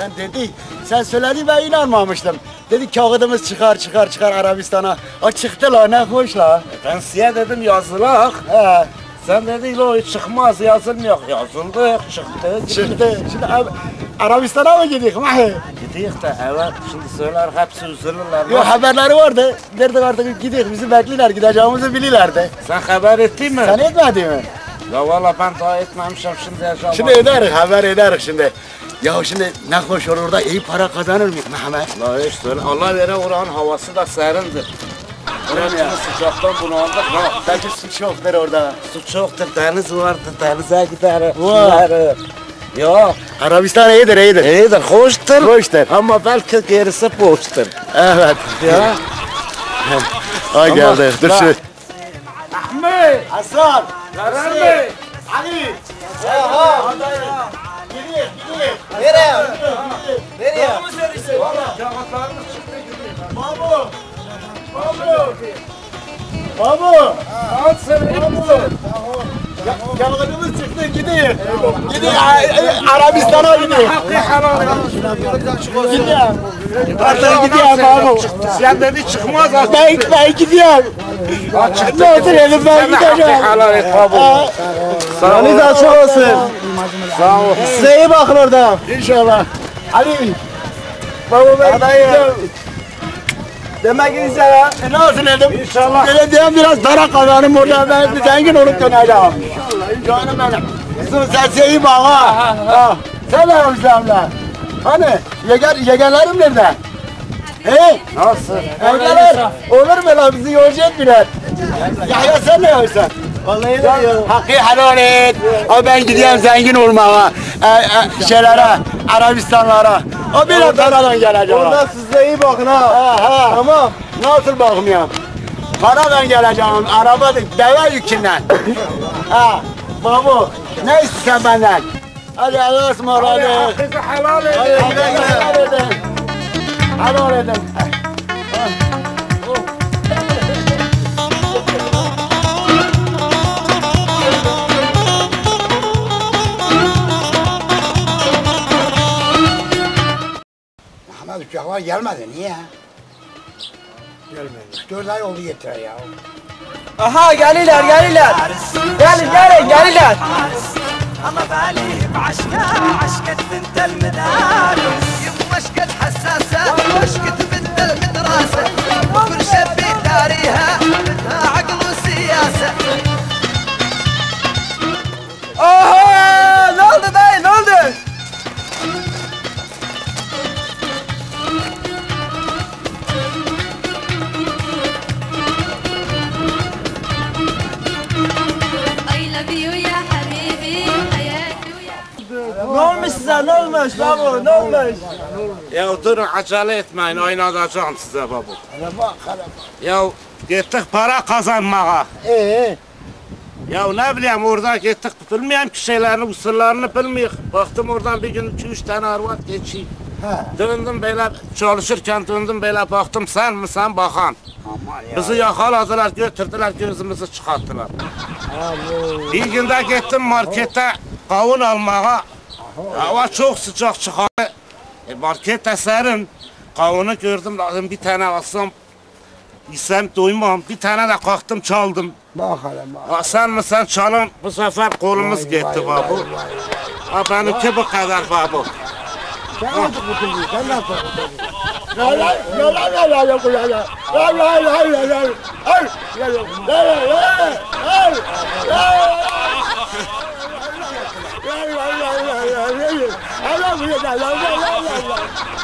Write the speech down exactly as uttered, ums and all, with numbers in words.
sen dedi, sen söyledin ben inanmamıştım. Dedi kağıdımız çıkar çıkar çıkar Arabistan'a. O çıktı la, ne hoş la. Ben size dedim yazılak. He. Sen dedin o çıkmaz yazılmıyor. Yazıldı, çıktı. Çıktı. Şimdi Arabistan'a mı gidiyoruz? Mahi? Gidiyoruz da evet, şimdi söyler hepsi üzülürler. Yok haberleri vardı. Derdik artık gidiyoruz, bizi bekliyorlar, gideceğimizi biliyorlardı. Sen haber ettin mi? Sen etmedin mi? Ya valla ben daha etmemişim şimdi yaşam. Şimdi ederiz, haber ederiz şimdi. Ya şimdi ne hoş olur da iyi para kazanır mıyız Mehmet? La hiç söyle. Allah vere oranın havası da serindir. Buranın sıcaktan bunaldık. La Belki su çoktur orada. su çoktur, deniz vardır, denize gideriz. Vay. gideriz. Ya Arabistan iyidir, iyidir. iyidir, hoştur. Hoştur. Ama belki gerisi boştur. Evet. Ya. Ay geldi, dur La- şu. Ahmet! Hasan. Karar Bey! Ali. Ya ha. Gidiyor, gidiyor. Nereye? Nereye? Kağıtlarımız çıktı gidiyor. Babu. Babu. Babu. Al seni, Babu. Kağıdımız çıktı, gidiyor. Gidiyor, Arabistan'a gidiyor. hakkı helal ya. Gidiyor. Artık gidiyor babu. Sen dedi çıkmaz artık. Ben, ben gidiyorum. Ne oldu dedim ben Sen de hakkı gideceğim. helal et babu. Sağ ol. Yolunuz açık olsun. Sağ ol. Size iyi bakın orada. İnşallah. Ali. Baba ben gideceğim. Demek ki ya. E ne olsun dedim. İnşallah. Böyle diyeyim biraz para kazanım orada ben bir zengin olup döneceğim. İnşallah. Canım benim. Kızım sen iyi bak ha. Ha. Sen ne yapacağım lan? Hani yeger, yegerlerim nerede? He? Nasıl? Evdeler. Olur mu lan bizi yolcu etmiyorlar. Yahya sen ne yapıyorsun? Vallahi de hakkı helal et. Abi ben gidiyorum zengin olmaya. E, e, şeylere, Arabistanlara. O bir paradan gelecek. Orada size iyi bakın ha. Ha ha. Tamam. Nasıl bakmıyorum? Paradan geleceğim. Araba deve yükünden. Ha. Babu ne istiyorsun benden? Hadi Allah'a ısmarladık. Hakkı helal et. Hadi helal edin. Helal edin. Ahmet uçaklar gelmedi niye? Gelmedi. Dört ay oldu yeter ya. Aha gelirler gelirler. Gelin gelin gelirler. الله بالي بعشقة عشقة بنت المدارس يما عشقة حساسة عشقة بنت المدرسة وكل شب داريها منها عقل وسياسة Aha ne oldu dayı ne oldu? I love you يا حبيبي حياتي ويا Ne olmuş size ne olmuş babu ne olmuş? Ya durun acele etmeyin, oynatacağım size babu. Hele bak hele bak. Ya gittik para kazanmaya. Ee? Ya ne bileyim orada gittik bilmeyen ki şeylerini, usullarını bilmiyor. Baktım oradan bir gün iki üç tane arvat geçeyim. He. Döndüm böyle çalışırken döndüm böyle baktım sen mi sen bakan. Aman ya. Bizi yakaladılar götürdüler gözümüzü çıkarttılar. Alo. Bir günde gittim markete kavun almaya. Hava çok sıcak çıkar. E, markette serin. Kavunu gördüm lazım bir tane alsam. İsem doymam. Bir tane de kalktım çaldım. Bak hele bak. Ha, sen mi sen çalın bu sefer kolumuz Vay, gitti vay, babu. vay, vay. Ha benimki bu kadar babu. Sen nasıl kurtuldun? Sen nasıl kurtuldun? La la la la la la la la la la la la la la ay la la la la la ay la la la la la la la la la la la la la la